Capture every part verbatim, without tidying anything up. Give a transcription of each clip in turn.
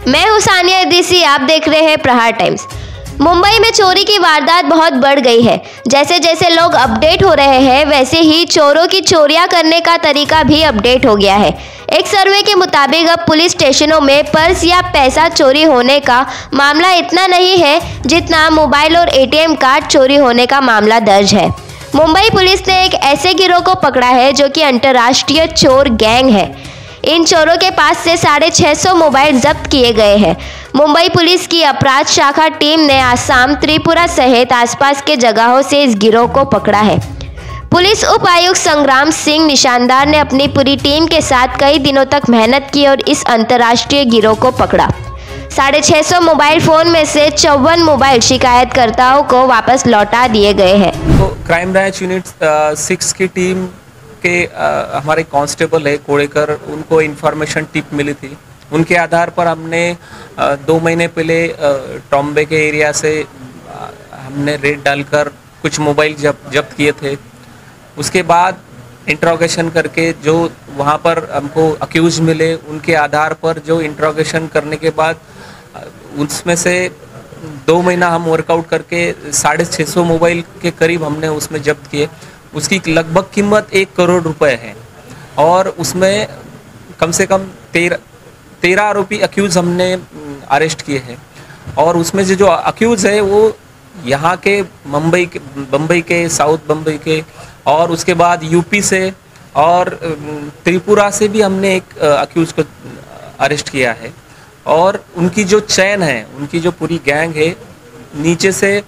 मैं हूं सानिया इदरीसी, आप देख रहे हैं प्रहार टाइम्स। मुंबई में चोरी की वारदात बहुत बढ़ गई है। जैसे जैसे लोग अपडेट हो रहे हैं वैसे ही चोरों की चोरियां करने का तरीका भी अपडेट हो गया है। एक सर्वे के मुताबिक अब पुलिस स्टेशनों में पर्स या पैसा चोरी होने का मामला इतना नहीं है जितना मोबाइल और एटीएम कार्ड चोरी होने का मामला दर्ज है। मुंबई पुलिस ने एक ऐसे गिरोह को पकड़ा है जो कि अंतर्राष्ट्रीय चोर गैंग है। इन चोरों के पास से साढ़े छः सौ मोबाइल जब्त किए गए हैं। मुंबई पुलिस की अपराध शाखा टीम ने आसाम, त्रिपुरा सहित आसपास के जगहों से इस गिरोह को पकड़ा है। पुलिस उपायुक्त संग्राम सिंह निशानदार ने अपनी पूरी टीम के साथ कई दिनों तक मेहनत की और इस अंतर्राष्ट्रीय गिरोह को पकड़ा। साढ़े छः सौ मोबाइल फ़ोन में से चौवन मोबाइल शिकायतकर्ताओं को वापस लौटा दिए गए हैं। तो क्राइम ब्रांच यूनिट सिक्स की टीम के आ, हमारे कांस्टेबल है कोड़ेकर, उनको इन्फॉर्मेशन टिप मिली थी। उनके आधार पर हमने आ, दो महीने पहले टॉम्बे के एरिया से आ, हमने रेड डालकर कुछ मोबाइल जब जब्त किए थे। उसके बाद इंट्रोगेशन करके जो वहाँ पर हमको अक्यूज मिले, उनके आधार पर जो इंट्रोगेशन करने के बाद उसमें से दो महीना हम वर्कआउट करके साढ़े छः सौ मोबाइल के करीब हमने उसमें जब्त किए। उसकी लगभग कीमत एक करोड़ रुपए है और उसमें कम से कम तेरह तेरह आरोपी अक्यूज़ हमने अरेस्ट किए हैं। और उसमें से जो अक्यूज़ है वो यहाँ के मुंबई के बम्बई के साउथ बम्बई के और उसके बाद यूपी से और त्रिपुरा से भी हमने एक अक्यूज़ को अरेस्ट किया है। और उनकी जो चैन है, उनकी जो पूरी गैंग है, नीचे से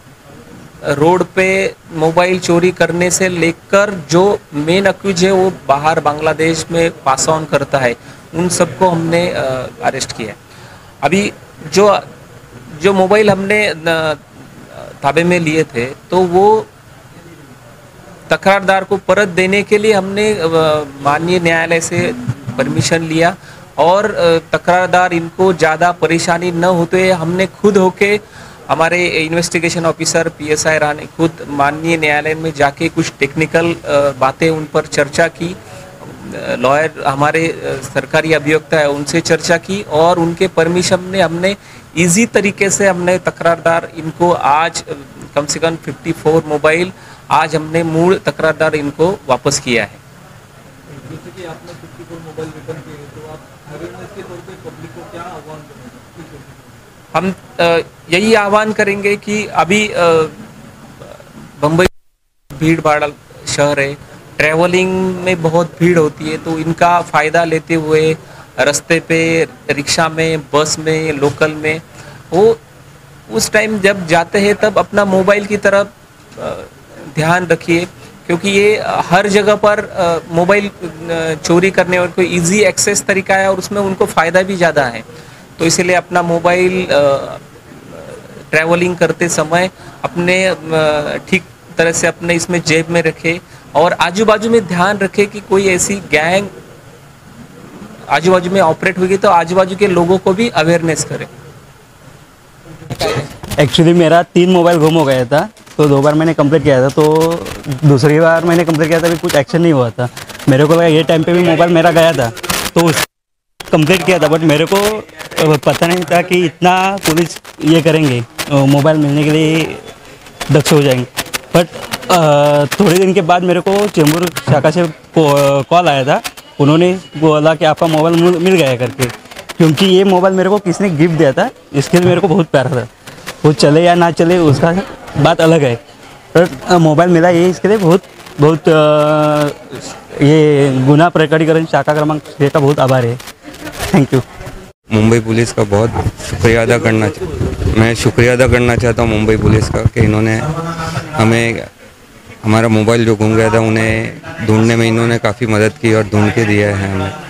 रोड पे मोबाइल चोरी करने से लेकर जो मेन अक्यूज है वो बाहर बांग्लादेश में पास ऑन करता है, उन सबको हमने अरेस्ट किया है। अभी जो जो मोबाइल हमने ताबे में लिए थे तो वो तकरारदार को परत देने के लिए हमने माननीय न्यायालय से परमिशन लिया और तकरारदार इनको ज़्यादा परेशानी न होते हमने खुद होके हमारे इन्वेस्टिगेशन ऑफिसर पीएसआई रानी खुद माननीय न्यायालय में जाके कुछ टेक्निकल बातें उन पर चर्चा की। लॉयर हमारे सरकारी अभियोक्ता है, उनसे चर्चा की और उनके परमिशन में हमने इजी तरीके से हमने तकरारदार इनको आज कम से कम चौवन मोबाइल आज हमने मूल तकरारदार इनको वापस किया है। जैसे कि आपने चौवन मोबाइल रिटर्न किए तो आप अवेयरनेस के तौर पे पब्लिक को क्या आह्वान करेंगे? हम यही आह्वान करेंगे कि अभी बम्बई भीड़ भाड़ शहर है, ट्रैवलिंग में बहुत भीड़ होती है, तो इनका फ़ायदा लेते हुए रास्ते पे रिक्शा में, बस में, लोकल में वो उस टाइम जब जाते हैं तब अपना मोबाइल की तरफ ध्यान रखिए, क्योंकि ये हर जगह पर मोबाइल चोरी करने और कोई इजी एक्सेस तरीका है और उसमें उनको फ़ायदा भी ज़्यादा है। तो इसलिए अपना मोबाइल ट्रैवलिंग करते समय अपने ठीक तरह से अपने इसमें जेब में रखे और आजू बाजू में ध्यान रखे कि कोई ऐसी गैंग आजू बाजू में ऑपरेट होगी तो आजू बाजू के लोगों को भी अवेयरनेस करें। एक्चुअली मेरा तीन मोबाइल गुम हो गया था, तो दो बार मैंने कंप्लेंट किया था, तो दूसरी बार मैंने कंप्लेंट किया था अभी कुछ एक्शन नहीं हुआ था। मेरे को लगा ये टाइम पे भी मोबाइल मेरा गया था तो उस कंप्लेंट किया था, बट मेरे को पता नहीं था कि इतना पुलिस ये करेंगे, मोबाइल मिलने के लिए दक्ष हो जाएंगे। बट थोड़े दिन के बाद मेरे को चेंबूर शाखा से कॉल आया था, उन्होंने बोला कि आपका मोबाइल मिल गया करके, क्योंकि ये मोबाइल मेरे को किसी ने गिफ्ट दिया था, इसके लिए मेरे को बहुत प्यारा था। वो चले या ना चले उसका बात अलग है, पर मोबाइल मिला ये इसके लिए बहुत बहुत ये गुना प्रकटीकरण शाखा क्रमांक छः का बहुत आभार है। Thank you. मुंबई पुलिस का बहुत शुक्रिया अदा करना मैं शुक्रिया अदा करना चाहता हूँ मुंबई पुलिस का कि इन्होंने हमें हमारा मोबाइल जो गुम गया था उन्हें ढूंढने में इन्होंने काफ़ी मदद की और ढूंढ के दिया है हमें।